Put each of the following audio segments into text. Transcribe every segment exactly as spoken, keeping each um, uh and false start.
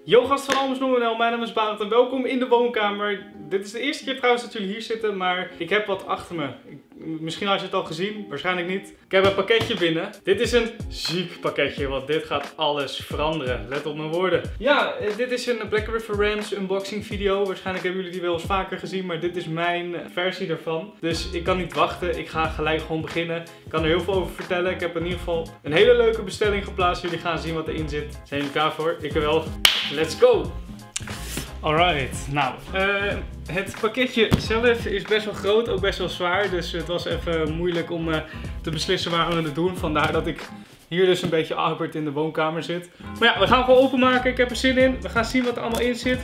Yo gasten van Almers Punt N L, mijn naam is Barend en welkom in de woonkamer. Dit is de eerste keer trouwens dat jullie hier zitten, maar ik heb wat achter me. Ik, misschien had je het al gezien, waarschijnlijk niet. Ik heb een pakketje binnen. Dit is een ziek pakketje, want dit gaat alles veranderen. Let op mijn woorden. Ja, dit is een Black River Rams unboxing video. Waarschijnlijk hebben jullie die wel eens vaker gezien, maar dit is mijn versie daarvan. Dus ik kan niet wachten, ik ga gelijk gewoon beginnen. Ik kan er heel veel over vertellen. Ik heb in ieder geval een hele leuke bestelling geplaatst. Jullie gaan zien wat erin zit. Zijn jullie klaar voor? Ik wel. Let's go! Alright, nou, uh, het pakketje zelf is best wel groot, ook best wel zwaar. Dus het was even moeilijk om uh, te beslissen waar we het doen. Vandaar dat ik hier dus een beetje awkward in de woonkamer zit. Maar ja, we gaan gewoon openmaken. Ik heb er zin in. We gaan zien wat er allemaal in zit.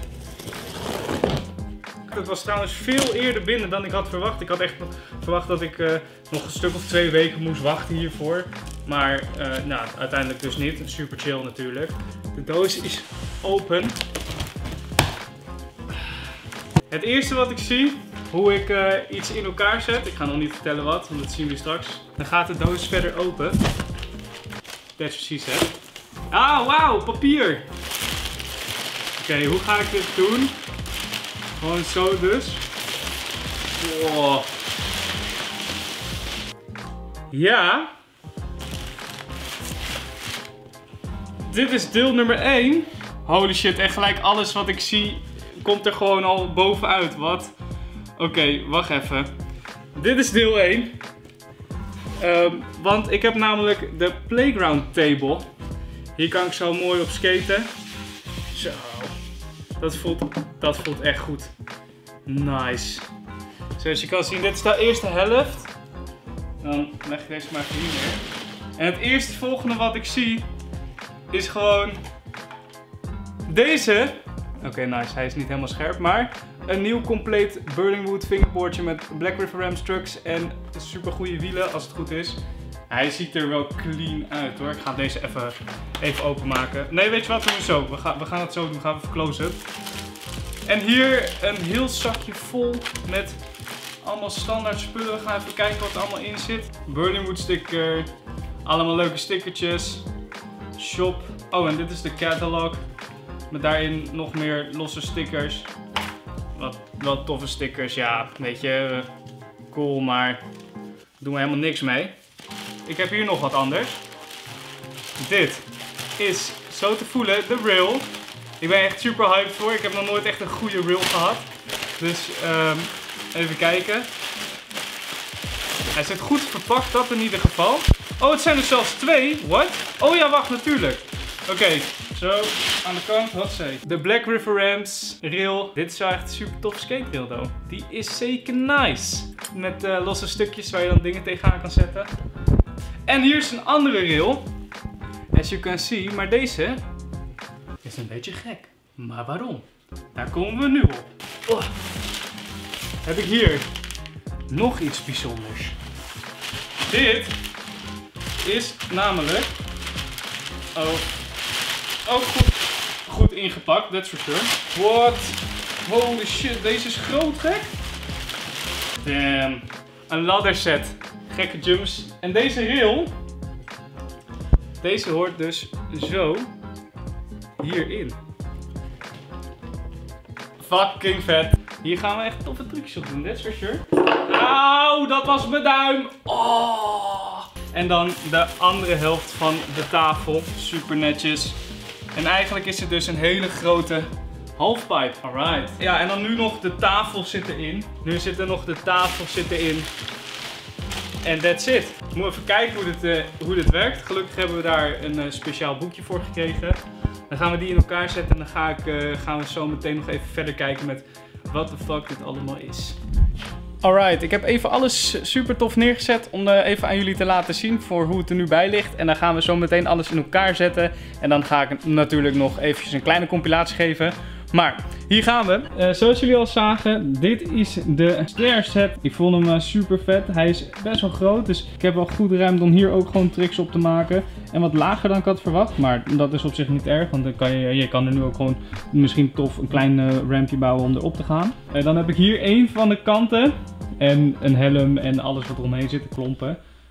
Het was trouwens veel eerder binnen dan ik had verwacht. Ik had echt verwacht dat ik uh, nog een stuk of twee weken moest wachten hiervoor. Maar uh, nou, uiteindelijk dus niet. Super chill natuurlijk. De doos is open. Het eerste wat ik zie, hoe ik uh, iets in elkaar zet. Ik ga nog niet vertellen wat, want dat zien we straks. Dan gaat de doos verder open. That's precies hè. Ah, wauw, papier. Oké, okay, hoe ga ik dit doen? Gewoon zo dus. Wow. Ja. Dit is deel nummer één. Holy shit, echt gelijk alles wat ik zie komt er gewoon al bovenuit. Wat? Oké, okay, wacht even. Dit is deel één. Um, want ik heb namelijk de playground table. Hier kan ik zo mooi op skaten. Zo. Dat voelt, dat voelt echt goed. Nice. Zoals je kan zien, dit is de eerste helft. Dan leg ik deze maar even hier neer. En het eerste volgende wat ik zie is gewoon deze. Oké, okay, nice. Hij is niet helemaal scherp, maar een nieuw compleet Burningwood fingerboardje met Black River Rams trucks en super goede wielen als het goed is. Hij ziet er wel clean uit hoor. Ik ga deze even, even openmaken. Nee, weet je wat? We doen zo. We gaan, we gaan het zo doen. We gaan even close-up. En hier een heel zakje vol met allemaal standaard spullen. We gaan even kijken wat er allemaal in zit. Burningwood sticker. Allemaal leuke stickertjes. Shop. Oh, en dit is de catalog. Met daarin nog meer losse stickers. Wat, wat toffe stickers. Ja, weet je. Cool, maar doen we helemaal niks mee. Ik heb hier nog wat anders. Dit is zo te voelen de rail. Ik ben echt super hyped voor. Ik heb nog nooit echt een goede rail gehad. Dus um, even kijken. Hij zit goed verpakt, dat in ieder geval. Oh, het zijn er zelfs twee. What? Oh ja, wacht, natuurlijk. Oké, okay, zo aan de kant. Wat zei? De Black River Rams rail. Dit is wel echt een super tof skate rail, though. Die is zeker nice. Met uh, losse stukjes waar je dan dingen tegenaan kan zetten. En hier is een andere rail. As you can see, maar deze is een beetje gek. Maar waarom? Daar komen we nu op. Oh. Heb ik hier nog iets bijzonders. Dit is namelijk oh, ook goed, goed ingepakt, that's for sure. What? Holy shit, deze is groot gek. Damn. Een ladder set. Gekke jumps. En deze rail, deze hoort dus zo hierin. Fucking vet. Hier gaan we echt toffe trucjes op doen, that's for sure. Auw, dat was mijn duim. Oh. En dan de andere helft van de tafel. Super netjes. En eigenlijk is het dus een hele grote halfpipe. Alright. Ja, en dan nu nog de tafel zit erin. Nu zit er nog de tafel zit erin. En that's it. We moeten even kijken hoe dit, uh, hoe dit werkt. Gelukkig hebben we daar een uh, speciaal boekje voor gekregen. Dan gaan we die in elkaar zetten en dan ga ik, uh, gaan we zo meteen nog even verder kijken met wat de fuck dit allemaal is. Alright, ik heb even alles super tof neergezet om uh, even aan jullie te laten zien voor hoe het er nu bij ligt. En dan gaan we zo meteen alles in elkaar zetten. En dan ga ik natuurlijk nog eventjes een kleine compilatie geven. Maar hier gaan we. Uh, zoals jullie al zagen, dit is de stair set. Ik vond hem uh, super vet. Hij is best wel groot, dus ik heb wel goed ruimte om hier ook gewoon tricks op te maken. En wat lager dan ik had verwacht, maar dat is op zich niet erg, want dan kan je, je kan er nu ook gewoon misschien tof een klein uh, rampje bouwen om erop te gaan. Uh, dan heb ik hier één van de kanten en een helm en alles wat eromheen zit, de klompen.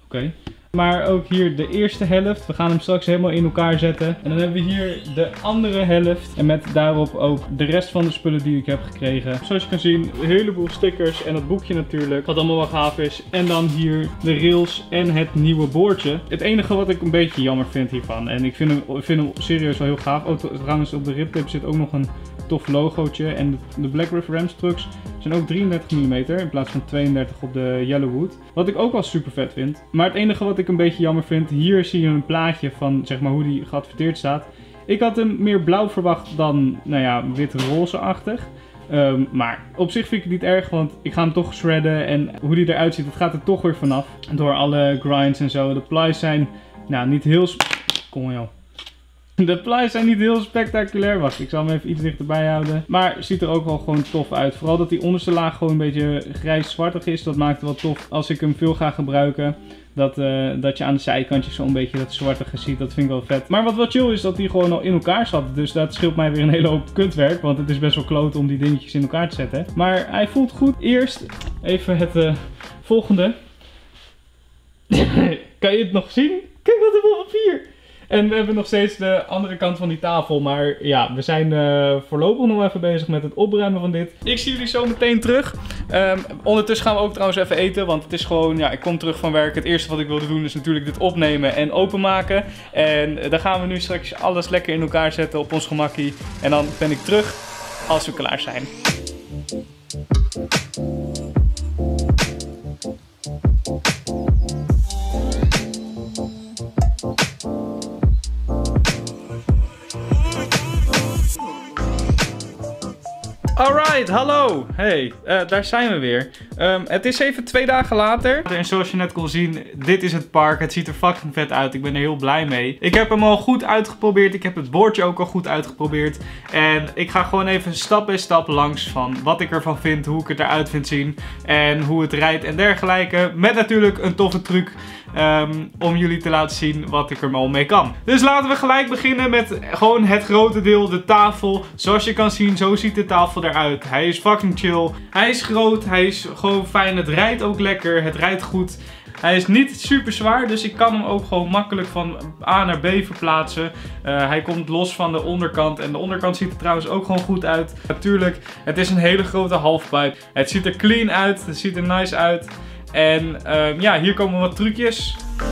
Okay. Maar ook hier de eerste helft. We gaan hem straks helemaal in elkaar zetten. En dan hebben we hier de andere helft. En met daarop ook de rest van de spullen die ik heb gekregen. Zoals je kan zien, een heleboel stickers en dat boekje natuurlijk. Wat allemaal wel gaaf is. En dan hier de rails en het nieuwe boordje. Het enige wat ik een beetje jammer vind hiervan. En ik vind hem, vind hem serieus wel heel gaaf. Oh, trouwens op de ribtip zit ook nog een tof logootje. En de Black River Rams trucks zijn ook drieëndertig millimeter in plaats van tweeëndertig op de Yellowwood. Wat ik ook wel super vet vind. Maar het enige wat ik een beetje jammer vind, hier zie je een plaatje van zeg maar hoe die geadverteerd staat. Ik had hem meer blauw verwacht dan, nou ja, wit-roze-achtig. Um, maar op zich vind ik het niet erg, want ik ga hem toch shredden en hoe die eruit ziet, dat gaat er toch weer vanaf. Door alle grinds en zo. De plies zijn, nou, niet heel... Kom joh. De plies zijn niet heel spectaculair. Wacht, ik zal hem even iets dichterbij houden. Maar ziet er ook wel gewoon tof uit. Vooral dat die onderste laag gewoon een beetje grijs-zwartig is. Dat maakt het wel tof als ik hem veel ga gebruiken. Dat, uh, dat je aan de zijkantjes zo'n beetje dat zwartige ziet. Dat vind ik wel vet. Maar wat wel chill is dat die gewoon al in elkaar zat. Dus dat scheelt mij weer een hele hoop kutwerk. Want het is best wel kloot om die dingetjes in elkaar te zetten. Maar hij voelt goed. Eerst even het uh, volgende. Kan je het nog zien? Kijk wat er op papier. En we hebben nog steeds de andere kant van die tafel. Maar ja, we zijn uh, voorlopig nog even bezig met het opruimen van dit. Ik zie jullie zo meteen terug. Um, ondertussen gaan we ook trouwens even eten. Want het is gewoon, ja, ik kom terug van werk. Het eerste wat ik wilde doen is natuurlijk dit opnemen en openmaken. En uh, dan gaan we nu straks alles lekker in elkaar zetten op ons gemakkie. En dan ben ik terug als we klaar zijn. Alright, hallo! Hey, uh, daar zijn we weer. Um, het is even twee dagen later. En zoals je net kon zien, dit is het park. Het ziet er fucking vet uit. Ik ben er heel blij mee. Ik heb hem al goed uitgeprobeerd. Ik heb het boordje ook al goed uitgeprobeerd. En ik ga gewoon even stap bij stap langs van wat ik ervan vind. Hoe ik het eruit vind zien. En hoe het rijdt en dergelijke. Met natuurlijk een toffe truc. Um, om jullie te laten zien wat ik er al mee kan. Dus laten we gelijk beginnen met gewoon het grote deel, de tafel. Zoals je kan zien, zo ziet de tafel eruit. Hij is fucking chill. Hij is groot, hij is gewoon fijn. Het rijdt ook lekker, het rijdt goed. Hij is niet super zwaar, dus ik kan hem ook gewoon makkelijk van A naar B verplaatsen. Uh, hij komt los van de onderkant en de onderkant ziet er trouwens ook gewoon goed uit. Natuurlijk, het is een hele grote halfpipe. Het ziet er clean uit, het ziet er nice uit. En uh, ja, hier komen wat trucjes.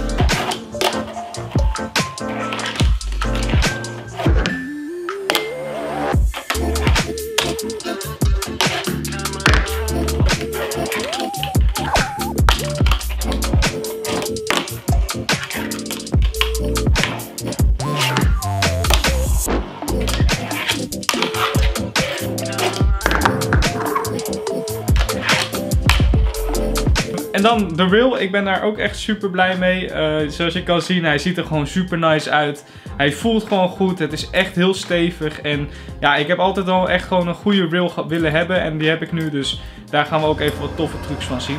En dan de rail, ik ben daar ook echt super blij mee. Uh, zoals je kan zien, hij ziet er gewoon super nice uit. Hij voelt gewoon goed, het is echt heel stevig. En ja, ik heb altijd al echt gewoon een goede rail willen hebben. En die heb ik nu, dus daar gaan we ook even wat toffe trucs van zien.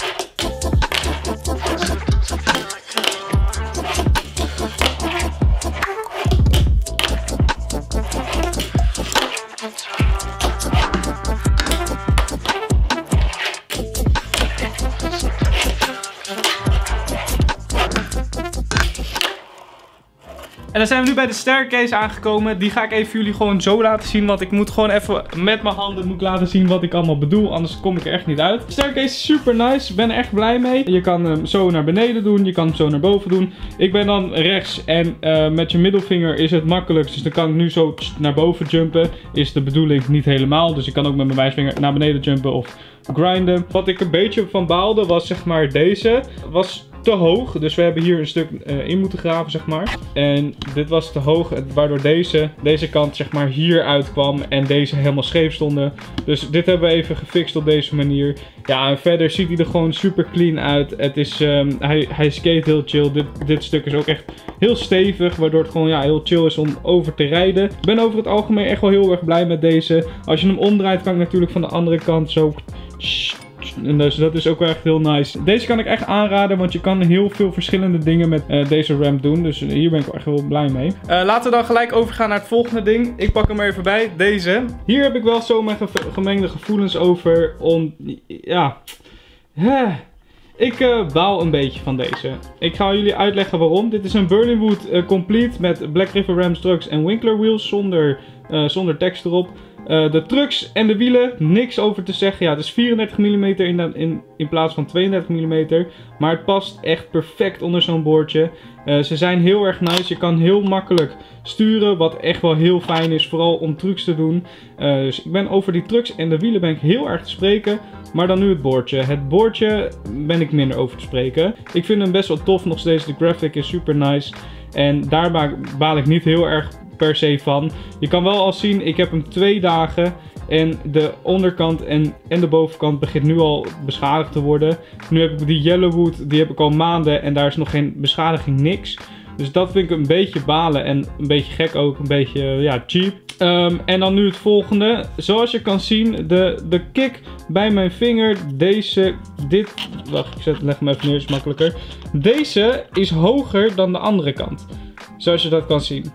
En dan zijn we nu bij de staircase aangekomen. Die ga ik even jullie gewoon zo laten zien. Want ik moet gewoon even met mijn handen moet laten zien wat ik allemaal bedoel. Anders kom ik er echt niet uit. De staircase is super nice. Ik ben er echt blij mee. Je kan hem zo naar beneden doen. Je kan hem zo naar boven doen. Ik ben dan rechts. En uh, met je middelvinger is het makkelijkst. Dus dan kan ik nu zo naar boven jumpen. Is de bedoeling niet helemaal. Dus ik kan ook met mijn wijsvinger naar beneden jumpen of grinden. Wat ik een beetje van baalde was zeg maar deze. Was te hoog. Dus we hebben hier een stuk uh, in moeten graven, zeg maar. En dit was te hoog, waardoor deze, deze kant zeg maar hier uitkwam en deze helemaal scheef stonden. Dus dit hebben we even gefixt op deze manier. Ja, en verder ziet hij er gewoon super clean uit. Het is, um, hij, hij skate heel chill. Dit, dit stuk is ook echt heel stevig, waardoor het gewoon ja, heel chill is om over te rijden. Ik ben over het algemeen echt wel heel erg blij met deze. Als je hem omdraait, kan ik natuurlijk van de andere kant zo... En dus dat is ook wel echt heel nice. Deze kan ik echt aanraden, want je kan heel veel verschillende dingen met uh, deze ramp doen. Dus hier ben ik echt wel blij mee. Uh, laten we dan gelijk overgaan naar het volgende ding. Ik pak hem er even bij, deze. Hier heb ik wel zo mijn ge gemengde gevoelens over. Om, ja... Huh. Ik uh, baal een beetje van deze. Ik ga jullie uitleggen waarom. Dit is een Berlin Wood uh, Complete met Black River Ram Trucks en Winkler Wheels zonder, uh, zonder tekst erop. Uh, de trucks en de wielen, niks over te zeggen. Ja, het is vierendertig millimeter in, in, in plaats van tweeëndertig millimeter. Maar het past echt perfect onder zo'n boordje. Uh, ze zijn heel erg nice. Je kan heel makkelijk sturen, wat echt wel heel fijn is. Vooral om trucks te doen. Uh, dus ik ben over die trucks en de wielen ben ik heel erg te spreken. Maar dan nu het boordje. Het boordje ben ik minder over te spreken. Ik vind hem best wel tof nog steeds. De graphic is super nice. En daar baal ik niet heel erg per se van. Je kan wel al zien, ik heb hem twee dagen. En de onderkant en, en de bovenkant begint nu al beschadigd te worden. Nu heb ik die Yellowwood, die heb ik al maanden en daar is nog geen beschadiging, niks. Dus dat vind ik een beetje balen en een beetje gek ook, een beetje ja, cheap. Um, en dan nu het volgende. Zoals je kan zien, de, de kick bij mijn vinger, deze, dit, wacht ik zet, leg hem even neer, is makkelijker. Deze is hoger dan de andere kant. Zoals je dat kan zien.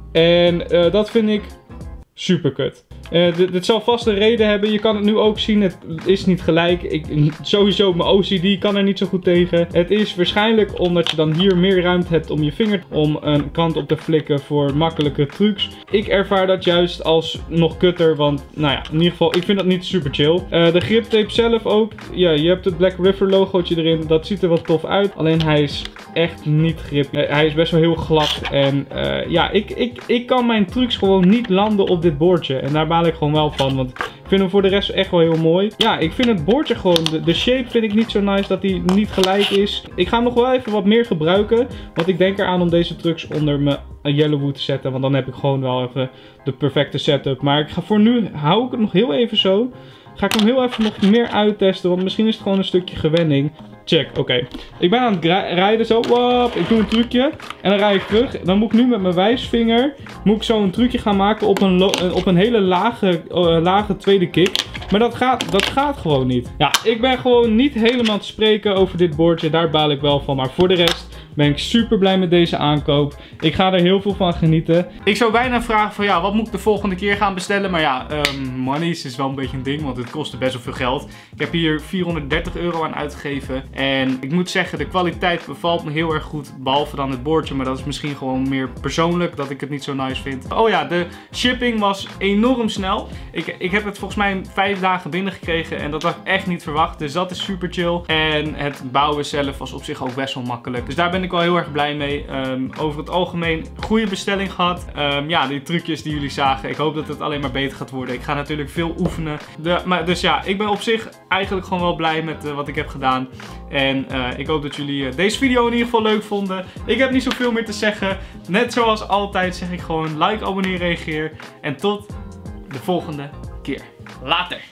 En uh, dat vind ik super kut. Uh, dit, dit zal vast een reden hebben. Je kan het nu ook zien. Het is niet gelijk. Ik, sowieso mijn O C D kan er niet zo goed tegen. Het is waarschijnlijk omdat je dan hier meer ruimte hebt om je vinger om een kant op te flikken voor makkelijke trucs. Ik ervaar dat juist als nog kutter. Want nou ja, in ieder geval ik vind dat niet super chill. Uh, de griptape zelf ook. Ja, je hebt het Black River logootje erin. Dat ziet er wat tof uit. Alleen hij is echt niet grip. Uh, hij is best wel heel glad. En uh, ja, ik, ik, ik kan mijn trucs gewoon niet landen op dit boordje. En daar baal ik gewoon wel van. Want ik vind hem voor de rest echt wel heel mooi. Ja, ik vind het boordje gewoon. De, de shape vind ik niet zo nice dat hij niet gelijk is. Ik ga hem nog wel even wat meer gebruiken. Want ik denk eraan om deze trucs onder mijn Yellowwood te zetten. Want dan heb ik gewoon wel even de perfecte setup. Maar ik ga voor nu, hou ik het nog heel even zo. Ga ik hem heel even nog meer uittesten. Want misschien is het gewoon een stukje gewenning. Check, oké. Okay. Ik ben aan het rijden zo. Wop, ik doe een trucje. En dan rijd ik terug. Dan moet ik nu met mijn wijsvinger. Moet ik zo een trucje gaan maken op een, op een hele lage, uh, lage tweede kick. Maar dat gaat, dat gaat gewoon niet. Ja, ik ben gewoon niet helemaal te spreken over dit boordje. Daar baal ik wel van. Maar voor de rest ben ik super blij met deze aankoop. Ik ga er heel veel van genieten. Ik zou bijna vragen van ja, wat moet ik de volgende keer gaan bestellen? Maar ja, um, monies is wel een beetje een ding, want het kostte best wel veel geld. Ik heb hier vierhonderddertig euro aan uitgegeven. En ik moet zeggen, de kwaliteit bevalt me heel erg goed. Behalve dan het boordje, maar dat is misschien gewoon meer persoonlijk dat ik het niet zo nice vind. Oh ja, de shipping was enorm snel. Ik, ik heb het volgens mij vijf dagen binnengekregen en dat had ik echt niet verwacht. Dus dat is super chill. En het bouwen zelf was op zich ook best wel makkelijk. Dus daar ben ik ik wel heel erg blij mee. Um, over het algemeen goede bestelling gehad. Um, ja, die trucjes die jullie zagen. Ik hoop dat het alleen maar beter gaat worden. Ik ga natuurlijk veel oefenen. De, maar, dus ja, ik ben op zich eigenlijk gewoon wel blij met uh, wat ik heb gedaan. En uh, ik hoop dat jullie uh, deze video in ieder geval leuk vonden. Ik heb niet zoveel meer te zeggen. Net zoals altijd zeg ik gewoon like, abonneer, reageer. En tot de volgende keer. Later!